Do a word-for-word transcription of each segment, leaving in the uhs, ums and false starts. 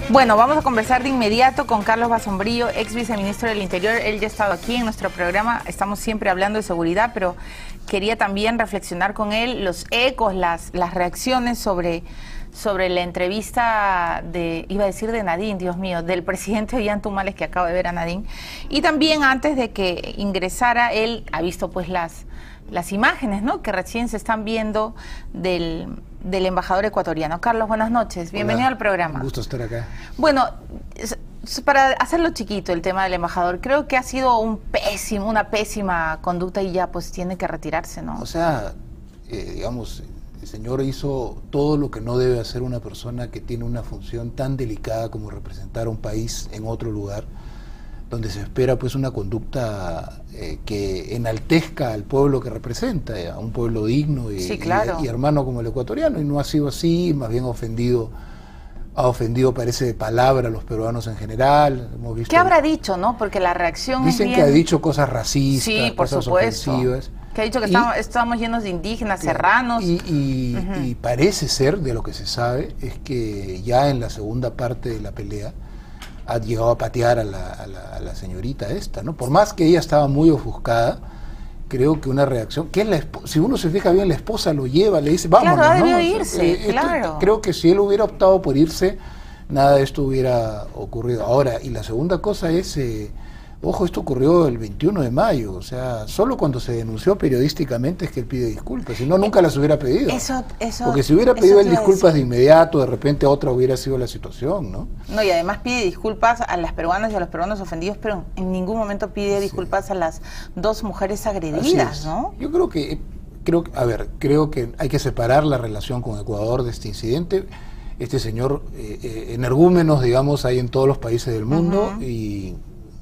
Bueno, vamos a conversar de inmediato con Carlos Basombrío, ex viceministro del Interior. Él ya ha estado aquí en nuestro programa, estamos siempre hablando de seguridad, pero quería también reflexionar con él los ecos, las, las reacciones sobre, sobre la entrevista de, iba a decir de Nadine, Dios mío, del presidente Ollantumala, que acabo de ver a Nadine. Y también antes de que ingresara, él ha visto pues las, las imágenes, ¿no?, que recién se están viendo del... del embajador ecuatoriano. Carlos, buenas noches, bienvenido Hola, al programa. Un gusto estar acá. Bueno, para hacerlo chiquito el tema del embajador, creo que ha sido un pésimo, una pésima conducta y ya pues tiene que retirarse, ¿no? O sea, eh, digamos, el señor hizo todo lo que no debe hacer una persona que tiene una función tan delicada como representar a un país en otro lugar, donde se espera pues una conducta eh, que enaltezca al pueblo que representa, a un pueblo digno y, sí, claro. y, y hermano como el ecuatoriano, y no ha sido así, más bien ofendido, ha ofendido, parece, de palabra a los peruanos en general. Hemos visto, ¿qué habrá dicho, no? Porque la reacción dicen es que bien... ha dicho cosas racistas, sí, por cosas supuesto. ofensivas. Que ha dicho que y, estamos, estamos llenos de indígenas, claro, serranos. Y, y, uh-huh. y parece ser, de lo que se sabe, es que ya en la segunda parte de la pelea ha llegado a patear a la, a, la, a la señorita esta, ¿no? Por más que ella estaba muy ofuscada, creo que una reacción, que es la si uno se fija bien, la esposa lo lleva, le dice, vámonos, claro, ha debido ¿no? irse, eh, esto, claro. Creo que si él hubiera optado por irse, nada de esto hubiera ocurrido. Ahora, y la segunda cosa es, eh, ojo, esto ocurrió el veintiuno de mayo, o sea, solo cuando se denunció periodísticamente es que él pide disculpas, si no, nunca las hubiera pedido. Eso, eso, Porque si hubiera pedido él disculpas de inmediato, de repente otra hubiera sido la situación, ¿no? No, y además pide disculpas a las peruanas y a los peruanos ofendidos, pero en ningún momento pide sí. disculpas a las dos mujeres agredidas, ¿no? Yo creo que, creo, a ver, creo que hay que separar la relación con Ecuador de este incidente. Este señor, eh, eh, energúmenos, digamos, hay en todos los países del mundo, uh-huh. y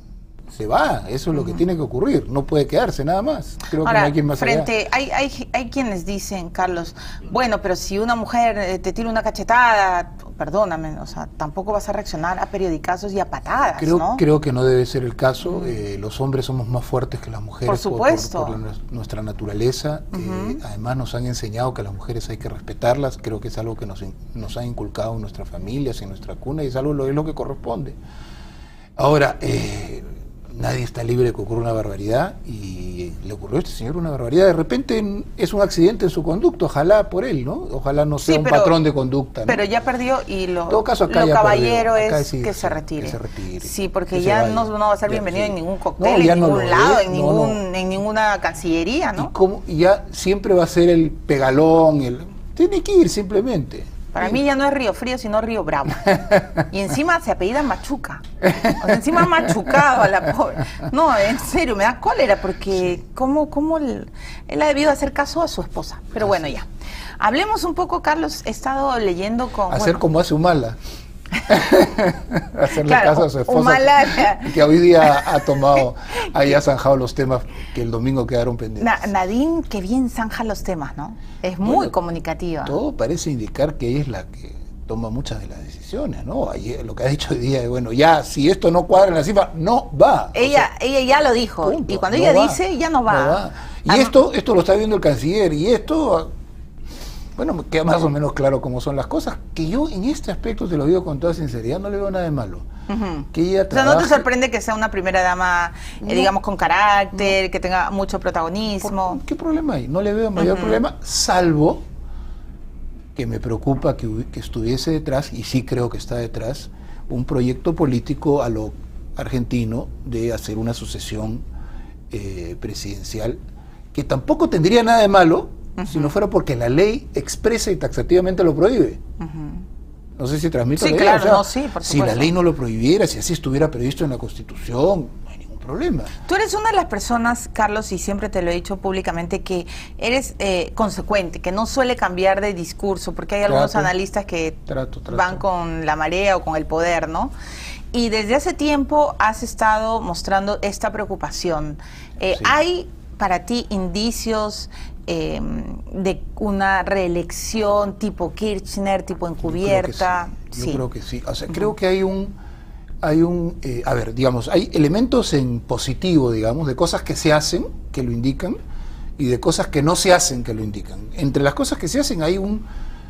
se va, eso es lo que uh-huh. tiene que ocurrir, no puede quedarse nada más. Creo Ahora, que no hay quien más frente, hay, hay, hay quienes dicen, Carlos, bueno, pero si una mujer te tira una cachetada, perdóname, o sea, tampoco vas a reaccionar a periodicazos y a patadas, creo, ¿no? Creo que no debe ser el caso, uh-huh. eh, los hombres somos más fuertes que las mujeres. Por supuesto. Por, por, por la, nuestra naturaleza, uh-huh. eh, además nos han enseñado que a las mujeres hay que respetarlas, creo que es algo que nos, nos han inculcado en nuestras familias, en nuestra cuna, y es algo es lo que corresponde. Ahora, eh, nadie está libre de que ocurra una barbaridad, y le ocurrió a este señor una barbaridad. De repente es un accidente en su conducta, ojalá por él, ¿no? Ojalá no sea sí, pero, un patrón de conducta, ¿no? Pero ya perdió, y lo, en todo caso, acá lo ya caballero perdió. Acá es sí, que, sí, se retire. que se retire. Sí, porque que ya no, no va a ser bienvenido sí. en ningún cóctel, no, en ningún no lado, en, ningún, no, no. en ninguna cancillería, ¿no? Y, como, y ya siempre va a ser el pegalón, el tiene que ir simplemente. Para sí. mí ya no es Río Frío, sino Río Bravo. Y encima se apellida Machuca. O sea, encima machucado a la pobre. No, en serio, me da cólera porque sí. cómo, cómo él, él ha debido hacer caso a su esposa. Pero bueno, ya. Hablemos un poco, Carlos, he estado leyendo con... Hacer bueno, como hace Humala. Hacerle claro, caso a su esposa, Humala, que, que hoy día ha tomado, haya zanjado los temas que el domingo quedaron pendientes. Na, Nadine, que bien zanja los temas, ¿no? Es muy bueno, comunicativa. Todo parece indicar que ella es la que toma muchas de las decisiones, ¿no? Ayer, lo que ha dicho hoy día es, bueno, ya, si esto no cuadra en la cifra, no va. Ella, o sea, ella ya lo dijo, punto, y cuando no ella va, dice, ya no va. No va. Y ah, esto, esto lo está viendo el canciller, y esto... Bueno, me queda más o menos claro cómo son las cosas, que yo en este aspecto, te lo digo con toda sinceridad, no le veo nada de malo. Uh-huh. Que ella trabaje... O sea, ¿no te sorprende que sea una primera dama, no, eh, digamos, con carácter, no. que tenga mucho protagonismo? ¿Por, ¿Qué problema hay? No le veo mayor uh-huh. problema, salvo que me preocupa que, que estuviese detrás, y sí creo que está detrás, un proyecto político a lo argentino de hacer una sucesión eh, presidencial, que tampoco tendría nada de malo, Uh-huh. si no fuera porque la ley expresa y taxativamente lo prohíbe. Uh-huh. No sé si transmito sí, la idea. Claro, o sea, no, sí, por si la ley no lo prohibiera, si así estuviera previsto en la Constitución, no hay ningún problema. Tú eres una de las personas, Carlos, y siempre te lo he dicho públicamente, que eres eh, consecuente, que no suele cambiar de discurso, porque hay trato, algunos analistas que trato, trato. van con la marea o con el poder, ¿no? Y desde hace tiempo has estado mostrando esta preocupación. Eh, sí. ¿Hay para ti indicios eh, de una reelección tipo Kirchner, tipo encubierta? Yo creo que sí. Yo creo que sí. O sea, uh-huh. creo que hay un, hay un, eh, a ver, digamos, hay elementos en positivo, digamos, de cosas que se hacen, que lo indican, y de cosas que no se hacen, que lo indican. Entre las cosas que se hacen hay un,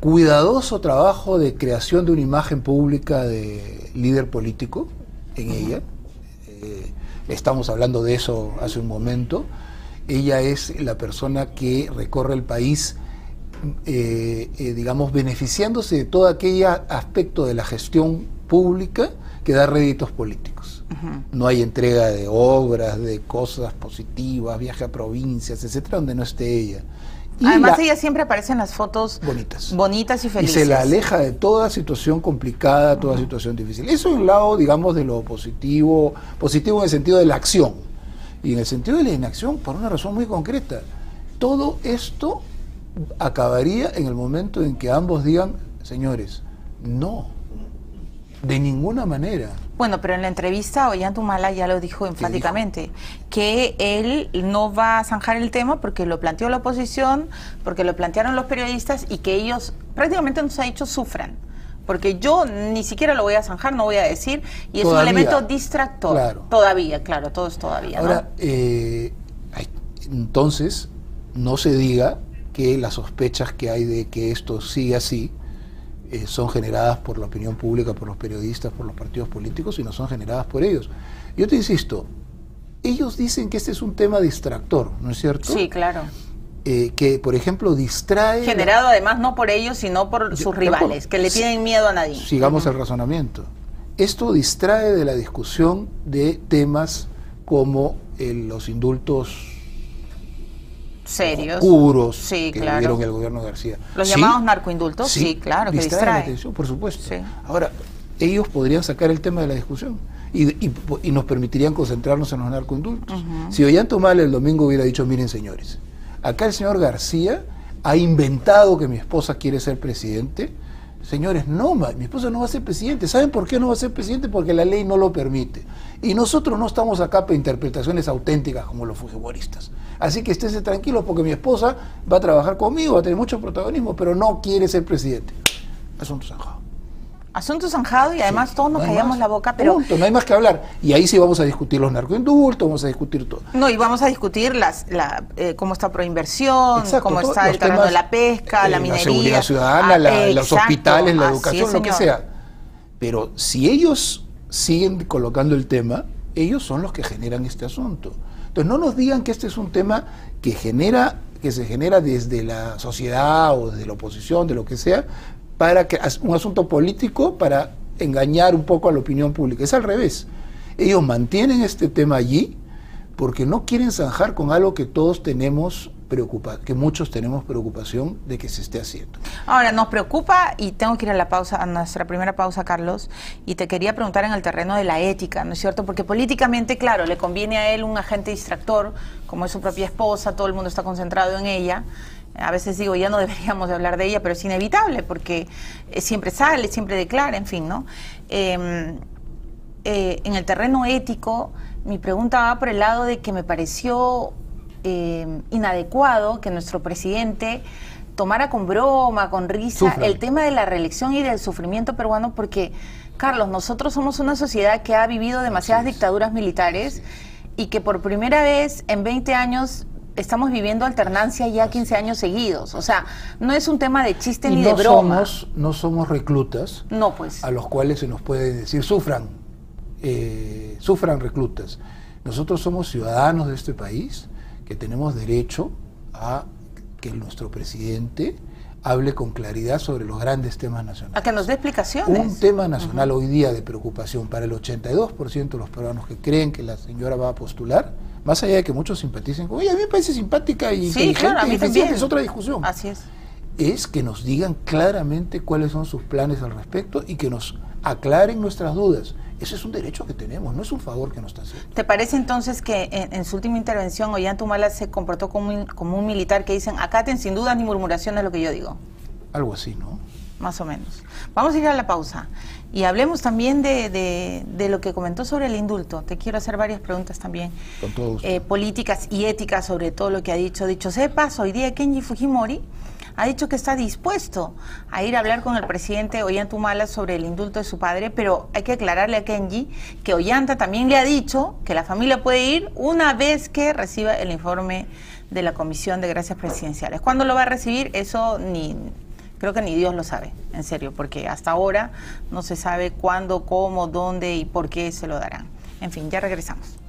cuidadoso trabajo de creación de una imagen pública de líder político en uh-huh. ella. Eh, estamos hablando de eso hace un momento. Ella es la persona que recorre el país, eh, eh, digamos, beneficiándose de todo aquel aspecto de la gestión pública que da réditos políticos. Uh-huh. No hay entrega de obras, de cosas positivas, viaje a provincias, etcétera, donde no esté ella. Y además la, ella siempre aparece en las fotos bonitas. bonitas y felices. Y se la aleja de toda situación complicada, toda uh-huh. situación difícil. Eso es un lado, digamos, de lo positivo, positivo en el sentido de la acción. Y en el sentido de la inacción, por una razón muy concreta. Todo esto acabaría en el momento en que ambos digan, señores, no, de ninguna manera. Bueno, pero en la entrevista Ollanta-Humala ya lo dijo enfáticamente, que él no va a zanjar el tema porque lo planteó la oposición, porque lo plantearon los periodistas y que ellos prácticamente nos ha dicho sufran. Porque yo ni siquiera lo voy a zanjar, no voy a decir, y es todavía, un elemento distractor. Claro. Todavía, claro, todo es todavía. Ahora, ¿no? eh, entonces, no se diga que las sospechas que hay de que esto sigue así eh, son generadas por la opinión pública, por los periodistas, por los partidos políticos, y no son generadas por ellos. Yo te insisto, ellos dicen que este es un tema distractor, ¿no es cierto? Sí, claro. Eh, que, por ejemplo, distrae... Generado la... además no por ellos, sino por Yo, sus rivales, por... que le tienen sí, miedo a nadie. Sigamos uh-huh. el razonamiento. Esto distrae de la discusión de temas como eh, los indultos serios, oscuros sí, que claro. dieron el gobierno de García. Los ¿Sí? llamados narcoindultos, sí, sí, claro, que distrae distrae. la atención, por supuesto. Sí. Ahora, ellos podrían sacar el tema de la discusión y, y, y nos permitirían concentrarnos en los narcoindultos. Uh-huh. Si Ollanta-Humala el domingo hubiera dicho, miren señores, acá el señor García ha inventado que mi esposa quiere ser presidente. Señores, no, mi esposa no va a ser presidente. ¿Saben por qué no va a ser presidente? Porque la ley no lo permite. Y nosotros no estamos acá para interpretaciones auténticas como los fujimoristas. Así que esténse tranquilos porque mi esposa va a trabajar conmigo, va a tener mucho protagonismo, pero no quiere ser presidente. Asunto zanjado. Asunto zanjado y además sí, todos nos no callamos la boca, pero... Punto, no hay más que hablar. Y ahí sí vamos a discutir los narcoindultos, vamos a discutir todo. No, y vamos a discutir las, la, eh, cómo está proinversión, exacto, cómo todo, está el terreno de la pesca, eh, la minería... La seguridad ciudadana, ah, la, eh, los hospitales, la educación, es, lo que sea. Pero si ellos siguen colocando el tema, ellos son los que generan este asunto. Entonces no nos digan que este es un tema que genera, que se genera desde la sociedad o desde la oposición, de lo que sea, para que un asunto político para engañar un poco a la opinión pública. Es al revés. Ellos mantienen este tema allí porque no quieren zanjar con algo que todos tenemos preocupa, que muchos tenemos preocupación de que se esté haciendo. Ahora, nos preocupa, y tengo que ir a la pausa, a nuestra primera pausa, Carlos, y te quería preguntar en el terreno de la ética, ¿no es cierto? Porque políticamente, claro, le conviene a él un agente distractor, como es su propia esposa, todo el mundo está concentrado en ella. A veces digo, ya no deberíamos de hablar de ella, pero es inevitable, porque siempre sale, siempre declara, en fin, ¿no? Eh, eh, en el terreno ético, mi pregunta va por el lado de que me pareció eh, inadecuado que nuestro presidente tomara con broma, con risa, Sufran. el tema de la reelección y del sufrimiento peruano, porque, Carlos, nosotros somos una sociedad que ha vivido demasiadas dictaduras militares y que por primera vez en veinte años... estamos viviendo alternancia ya quince años seguidos. O sea, no es un tema de chiste y ni no de broma. Somos, no somos reclutas no, pues. a los cuales se nos puede decir, sufran, eh, sufran reclutas. Nosotros somos ciudadanos de este país que tenemos derecho a que nuestro presidente hable con claridad sobre los grandes temas nacionales. A que nos dé explicaciones. Un tema nacional uh-huh. hoy día de preocupación para el ochenta y dos por ciento de los peruanos que creen que la señora va a postular, más allá de que muchos simpaticen con ella, a mí me parece simpática y sí, inteligente claro, a mí y eficiente, también. es otra discusión. Así es. Es que nos digan claramente cuáles son sus planes al respecto y que nos aclaren nuestras dudas. Ese es un derecho que tenemos, no es un favor que nos está haciendo. ¿Te parece entonces que en, en su última intervención Ollanta-Humala se comportó como un, como un militar que dicen, acaten sin dudas ni murmuraciones lo que yo digo? Algo así, ¿no? Más o menos. Vamos a ir a la pausa y hablemos también de, de, de lo que comentó sobre el indulto. Te quiero hacer varias preguntas también. Con todo gusto. Eh, políticas y éticas sobre todo lo que ha dicho. Dicho sepas, hoy día Kenji Fujimori ha dicho que está dispuesto a ir a hablar con el presidente Ollanta-Humala sobre el indulto de su padre, pero hay que aclararle a Kenji que Ollanta también le ha dicho que la familia puede ir una vez que reciba el informe de la Comisión de Gracias Presidenciales. ¿Cuándo lo va a recibir? Eso ni... Creo que ni Dios lo sabe, en serio, porque hasta ahora no se sabe cuándo, cómo, dónde y por qué se lo darán. En fin, ya regresamos.